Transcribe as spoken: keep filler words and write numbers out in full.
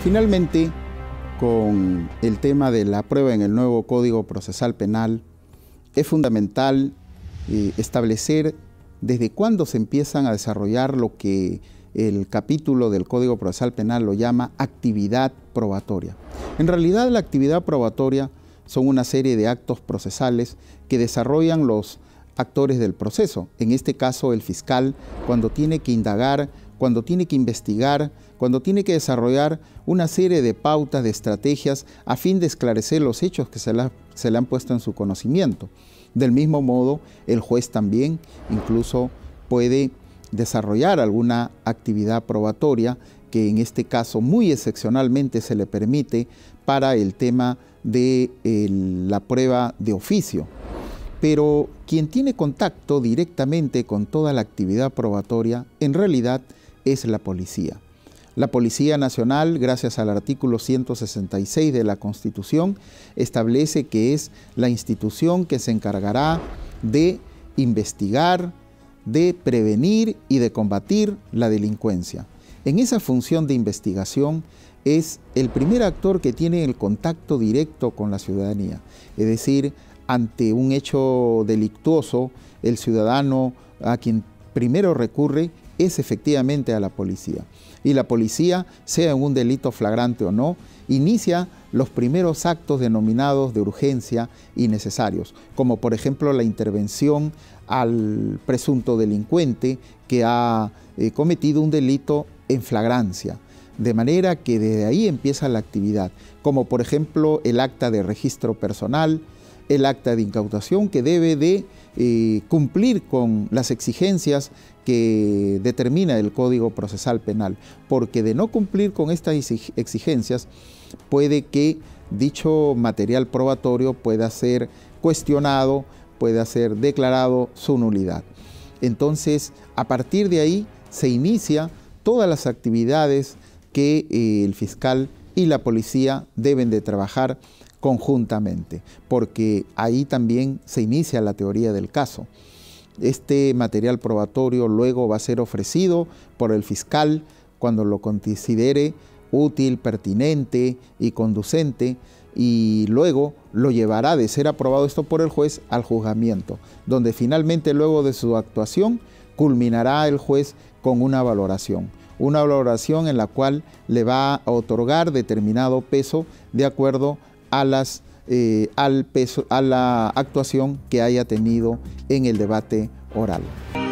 Finalmente, con el tema de la prueba en el nuevo Código Procesal Penal, es fundamental eh, establecer desde cuándo se empiezan a desarrollar lo que el capítulo del Código Procesal Penal lo llama actividad probatoria. En realidad, la actividad probatoria son una serie de actos procesales que desarrollan los actores del proceso. En este caso, el fiscal, cuando tiene que indagar, cuando tiene que investigar, cuando tiene que desarrollar una serie de pautas, de estrategias, a fin de esclarecer los hechos que se, la, se le han puesto en su conocimiento. Del mismo modo, el juez también incluso puede desarrollar alguna actividad probatoria que en este caso muy excepcionalmente se le permite para el tema de eh, la prueba de oficio. Pero quien tiene contacto directamente con toda la actividad probatoria en realidad es la policía. La Policía Nacional, gracias al artículo ciento sesenta y seis de la Constitución, establece que es la institución que se encargará de investigar, de prevenir y de combatir la delincuencia. En esa función de investigación es el primer actor que tiene el contacto directo con la ciudadanía. Es decir, ante un hecho delictuoso, el ciudadano a quien primero recurre es efectivamente a la policía. Y la policía, sea en un delito flagrante o no, inicia los primeros actos denominados de urgencia y necesarios, como por ejemplo la intervención al presunto delincuente que ha eh, cometido un delito en flagrancia. De manera que desde ahí empieza la actividad, como por ejemplo el acta de registro personal, el acta de incautación que debe de eh, cumplir con las exigencias que determina el Código Procesal Penal, porque de no cumplir con estas exigencias puede que dicho material probatorio pueda ser cuestionado, pueda ser declarado su nulidad. Entonces, a partir de ahí se inicia todas las actividades que eh, el fiscal y la policía deben de trabajar conjuntamente, porque ahí también se inicia la teoría del caso. Este material probatorio luego va a ser ofrecido por el fiscal cuando lo considere útil, pertinente y conducente, y luego lo llevará, de ser aprobado esto por el juez, al juzgamiento, donde finalmente luego de su actuación culminará el juez con una valoración. Una valoración en la cual le va a otorgar determinado peso de acuerdo a, las, eh, al peso, a la actuación que haya tenido en el debate oral.